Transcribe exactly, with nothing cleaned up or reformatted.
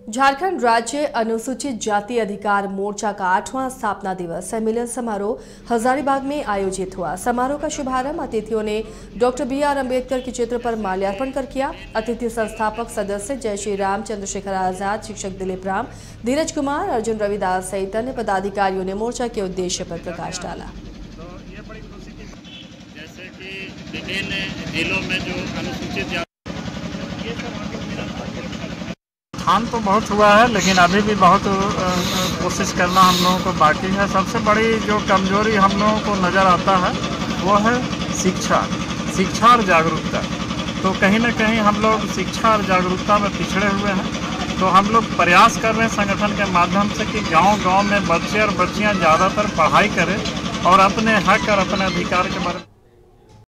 झारखंड राज्य अनुसूचित जाति अधिकार मोर्चा का आठवां स्थापना दिवस सम्मेलन समारोह हजारीबाग में आयोजित हुआ। समारोह का शुभारंभ अतिथियों ने डॉक्टर बी आर अम्बेडकर के चित्र पर माल्यार्पण कर किया। अतिथि संस्थापक सदस्य जय श्री राम, चंद्रशेखर आजाद, शिक्षक दिलीप राम, धीरज कुमार, अर्जुन रविदास सहित अन्य पदाधिकारियों ने मोर्चा के उद्देश्य पर प्रकाश डाला। जैसे कि विभिन्न जिलों में जो अनुसूचित उत्थान तो बहुत हुआ है, लेकिन अभी भी बहुत कोशिश करना हम लोगों को बाकी है। सबसे बड़ी जो कमजोरी हम लोगों को नज़र आता है वो है शिक्षा शिक्षा और जागरूकता। तो कहीं ना कहीं हम लोग शिक्षा और जागरूकता में पिछड़े हुए हैं। तो हम लोग प्रयास कर रहे हैं संगठन के माध्यम से कि गांव-गांव में बच्चे और बच्चियां ज़्यादातर पढ़ाई करें और अपने हक और अपने अधिकार के बारे में